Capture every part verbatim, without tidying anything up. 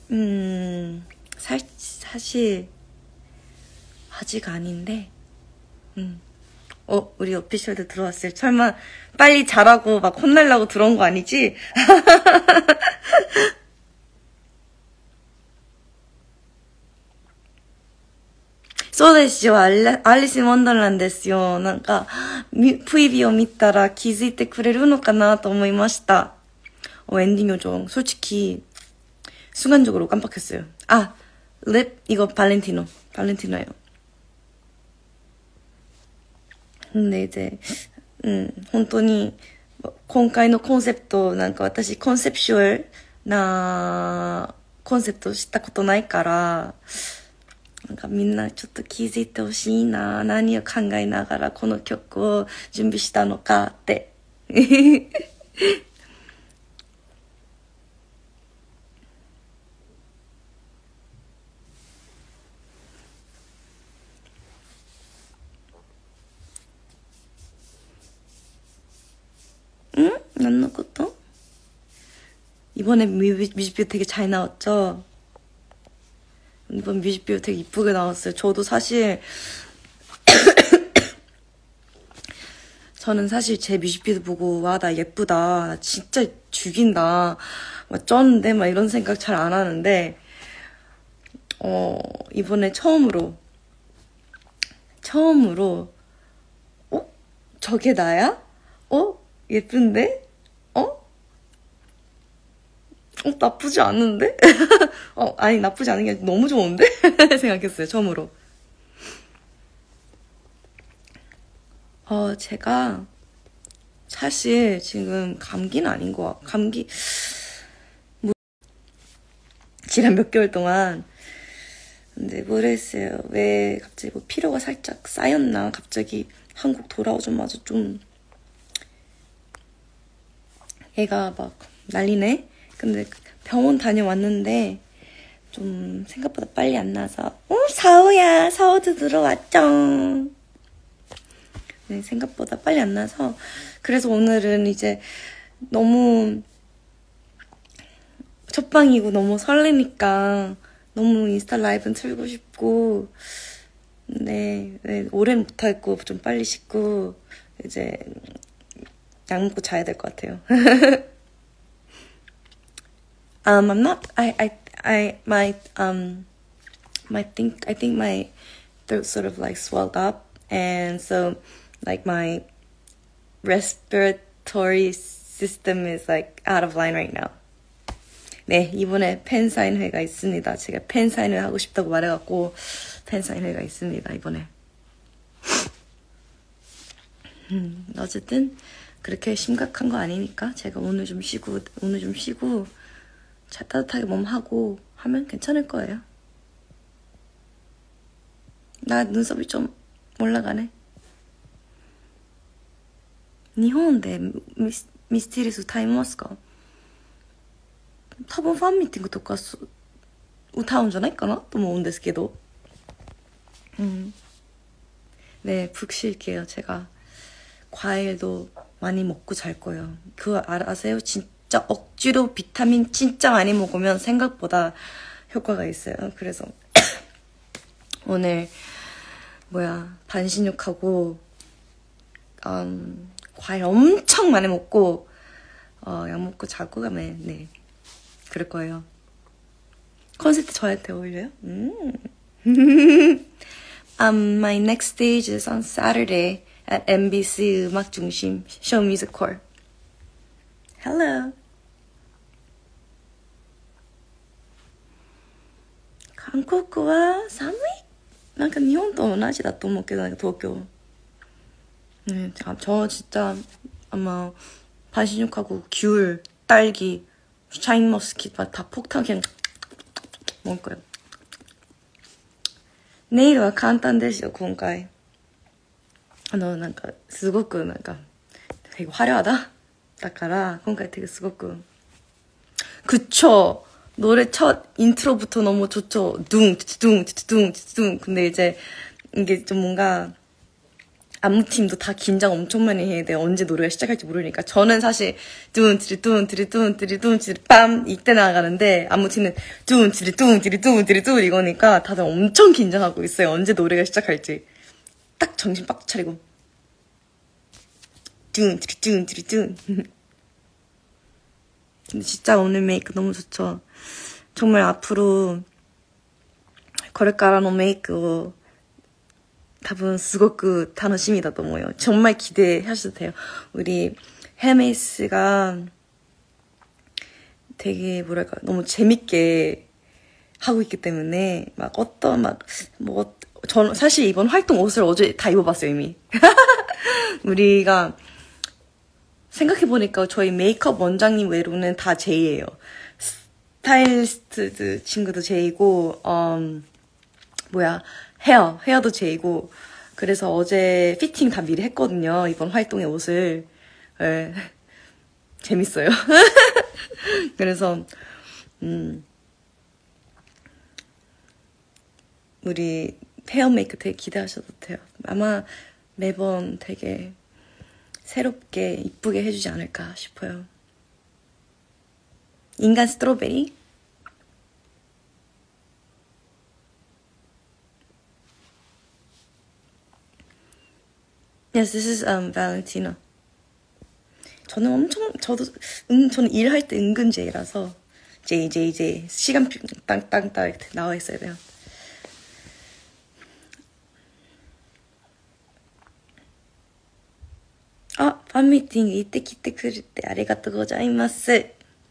음, 사, 사실 아직 아닌데, 음. 어, 우리 오피셜도 들어왔어요. 설마 빨리 자라고 막 혼내려고 들어온 거 아니지? そうですよ。アリ、アリス・ワンダーランですよ。なんか、プイビを見たら気づいてくれるのかなと思いました。어, 엔딩 요정. 솔직히, 순간적으로 깜빡했어요. 아, 립, 이거 발렌티노. 발렌티노예요. 근데 이제, 음, 本当に、今回のコンセプト、なんか私、コンセプシュアルなコンセプトしたことないから、なんかみんなちょっと気づいてほしいな、何を考えながらこの曲を準備したのかって。응? 난 것도? 이번에 뮤직, 뮤직비디오 되게 잘 나왔죠? 이번 뮤직비디오 되게 이쁘게 나왔어요. 저도 사실 저는 사실 제 뮤직비디오 보고 와, 나 예쁘다, 나 진짜 죽인다, 막 쩌는데 막 이런 생각 잘 안 하는데 어 이번에 처음으로 처음으로 어? 저게 나야? 어? 예쁜데? 어? 어, 나쁘지 않은데? 어, 아니, 나쁘지 않은 게 아니라 너무 좋은데? 생각했어요, 처음으로. 어, 제가, 사실 지금 감기는 아닌 거 같아. 감기, 뭐, 지난 몇 개월 동안. 근데 모르겠어요. 왜 갑자기 뭐 피로가 살짝 쌓였나? 갑자기 한국 돌아오자마자 좀, 애가 막 난리네? 근데 병원 다녀왔는데 좀 생각보다 빨리 안 나서 어? 사오야, 사오도 들어왔죠. 네, 생각보다 빨리 안 나서 그래서 오늘은 이제 너무 첫방이고 너무 설레니까 너무 인스타 라이브는 틀고 싶고 네, 네 오래 못하고 좀 빨리 씻고 이제 약 먹고 자야 될 것 같아요. um, I'm not. I, I, I, my, um, my think. I think my throat sort of like swelled up, and so like my respiratory system is like out of line right now. 네, 이번에 팬사인회가 있습니다. 제가 팬사인회 하고 싶다고 말해갖고 팬사인회가 있습니다, 이번에. 음, 어쨌든 그렇게 심각한 거 아니니까 제가 오늘 좀 쉬고 오늘 좀 쉬고 자, 따뜻하게 몸 하고 하면 괜찮을 거예요. 나 눈썹이 좀 올라가네. 일본でミス、ミステリース歌いますか？多分ファンミーティングとか歌うんじゃないかなと思うんですけど。음. 네, 푹 쉴게요. 제가 과일도 많이 먹고 잘 거예요. 그거 아세요? 진짜 억지로 비타민 진짜 많이 먹으면 생각보다 효과가 있어요. 그래서 오늘 뭐야 반신욕하고 음, 과일 엄청 많이 먹고 어, 약 먹고 자고 가면 네 그럴 거예요. 콘서트 저한테 어울려요? 음. um, my next stage is on Saturday at 엠비씨 음악 중심 Show Music Core. Hello. 韓国は寒い？なんか日本と同じだと思うけど、なんか東京。네, 저 진짜 아마 반신욕하고 귤, 딸기, 샤인머스킷 막 다 폭탄 그냥 먹을 거예요. 내일은 簡単ですよ、今回。あの、なんか、すごくなんか、되게 화려하다? だから、今回되게すごく 그쵸! 노래 첫 인트로부터 너무 좋죠. 둥, 둥, 둥, 둥. 근데 이제 이게 좀 뭔가 안무팀도 다 긴장 엄청 많이 해야 돼요. 언제 노래가 시작할지 모르니까. 저는 사실 뚜운트리 뚜운트리 뚜운트리 뚜운트리 빰 이때 나가는데 안무팀은 뚜운트리 뚜운트리 뚜운트리 뚜운 이거니까 다들 엄청 긴장하고 있어요. 언제 노래가 시작할지. 딱 정신 빡 차리고 뚜운트리 뚜운트리 뚜운. 근데 진짜 오늘 메이크 너무 좋죠. 정말 앞으로 これからのメイクを多分すごく楽しみだと思うよ. 정말 기대하셔도 돼요. 우리 헤메이스가 되게 뭐랄까 너무 재밌게 하고 있기 때문에 막 어떤 막 뭐 저는 사실 이번 활동 옷을 어제 다 입어봤어요 이미. 우리가 생각해보니까 저희 메이크업 원장님 외로는 다 제이예요. 스타일리스트 친구도 제이고 음, 뭐야 헤어, 헤어도 제이고 그래서 어제 피팅 다 미리 했거든요. 이번 활동의 옷을. 네. 재밌어요. 그래서 음, 우리 헤어 메이크 되게 기대하셔도 돼요. 아마 매번 되게 새롭게 이쁘게 해주지 않을까 싶어요. 인간 스트로베리? Yes, this is um, Valentina. 저는 엄청 저도 음 저는 일할 때 은근 제이라서 제이 제이 제이 시간 땅땅땅 나와 있어야 돼요. 아, 팬미팅 이때 기때 그릴 때 아리가또 고자이마스.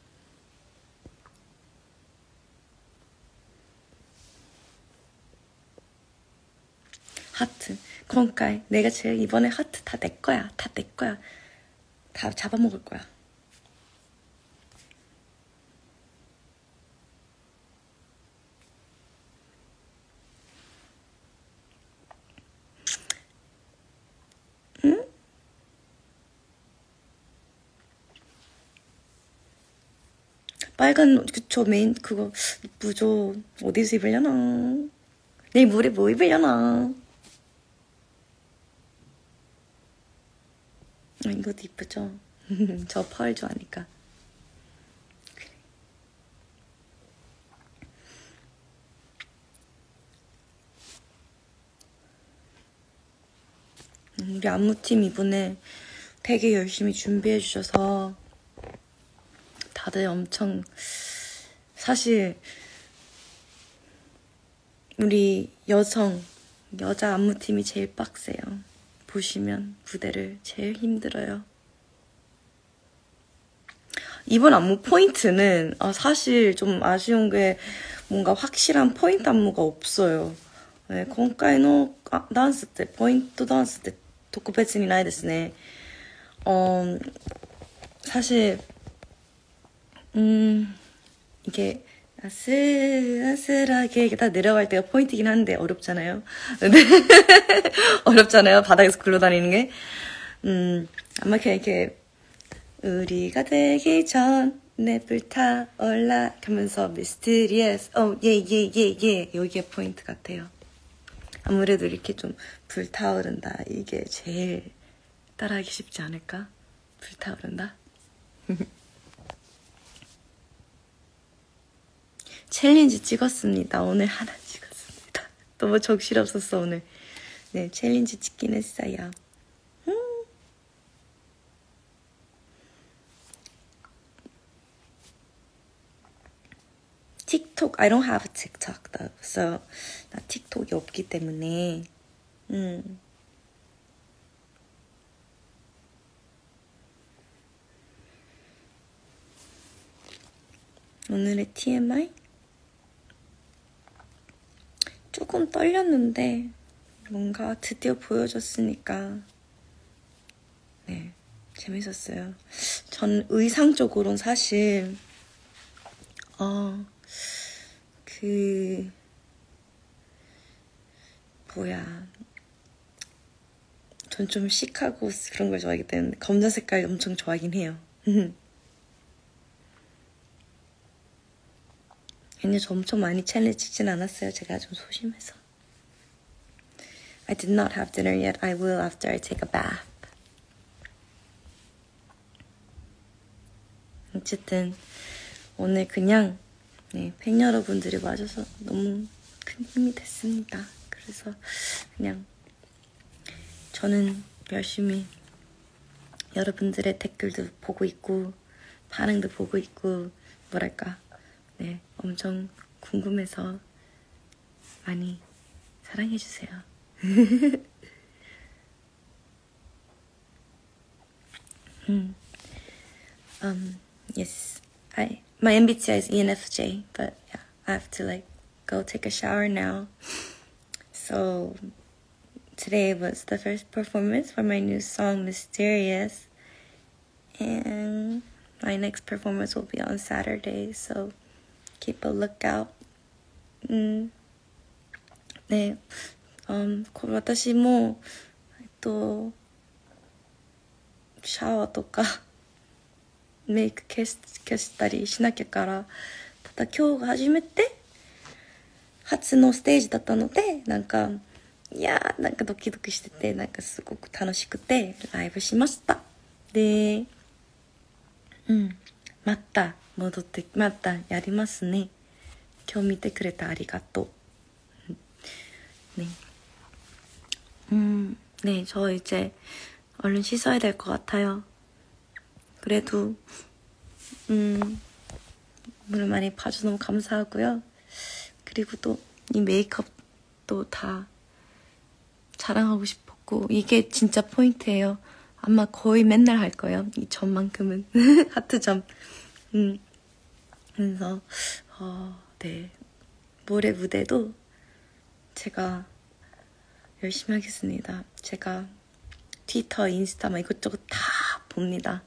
하트. 今回 내가 제일 이번에 하트 다 내 거야. 다 내 거야. 다 잡아먹을 거야. 응? 빨간 그쵸 메인 그거 이쁘죠. 어디서 입으려나. 내일 물에 뭐 입으려나. 아, 이것도 이쁘죠? 저 펄 좋아하니까. 그래. 우리 안무팀 이번에 되게 열심히 준비해주셔서 다들 엄청 사실 우리 여성 여자 안무팀이 제일 빡세요. 보시면 무대를 제일 힘들어요. 이번 안무 포인트는 아, 사실 좀 아쉬운 게 뭔가 확실한 포인트 안무가 없어요. 네, 今回のダンスってポイントダンスって特別にないですね. 어, 사실 음 이게 아슬아슬하게 다 내려갈 때가 포인트긴 한데 어렵잖아요. 어렵잖아요. 바닥에서 굴러다니는 게. 음, 아마 그냥 이렇게 우리가 되기 전에 불타올라 하면서 미스티리어스 어, 예, 예, 예, 예 여기가 포인트 같아요. 아무래도 이렇게 좀 불타오른다 이게 제일 따라하기 쉽지 않을까? 불타오른다? 챌린지 찍었습니다. 오늘 하나 찍었습니다. 너무 정신없었어 오늘. 네, 챌린지 찍긴 했어요. 음. 틱톡, I don't have a TikTok though. So, 나 틱톡이 없기 때문에 음. 오늘의 티엠아이? 조금 떨렸는데 뭔가 드디어 보여줬으니까 네 재밌었어요. 전 의상적으로는 사실 어 그 뭐야 전 좀 시크하고 그런 걸 좋아하기 때문에 검정 색깔 엄청 좋아하긴 해요. 근데 저 엄청 많이 챌린지 찍진 않았어요. 제가 좀 소심해서. I did not have dinner yet. I will after I take a bath. 어쨌든 오늘 그냥 네, 팬 여러분들이 와줘서 너무 큰 힘이 됐습니다. 그래서 그냥 저는 열심히 여러분들의 댓글도 보고 있고 반응도 보고 있고 뭐랄까 네 엄청 궁금해서 많이 사랑해주세요. 음, um, yes, I my M B T I is E N F J, but yeah, I have to like go take a shower now. So today was the first performance for my new song Mysterious, and my next performance will be on Saturday, so keep a lookout. 음, 네, um, 私もえっとシャワーとかメイク消し、消したりしなきゃから、ただ今日が初めて初のステージだったので、なんかいやーなんかドキドキしてて、なんかすごく楽しくてライブしました。で、うんまた戻ってまたやりますね。今日見てくれてありがとう。네, 음, 네, 저 이제 얼른 씻어야 될 것 같아요. 그래도 음, 오늘 많이 봐줘서 너무 감사하고요. 그리고 또 이 메이크업도 다 자랑하고 싶었고 이게 진짜 포인트예요. 아마 거의 맨날 할 거예요. 이 점만큼은 하트점. 음, 그래서 어, 네 모레 무대도 제가 열심히 하겠습니다. 제가 트위터, 인스타 막 이것저것 다 봅니다.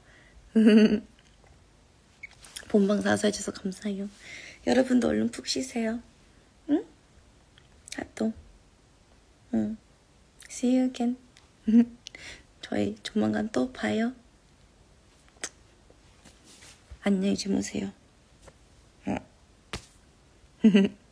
본방 사수해줘서 감사해요. 여러분도 얼른 푹 쉬세요. 응? 아, 또. 응. See you again. 저희 조만간 또 봐요. 안녕히 주무세요. 응.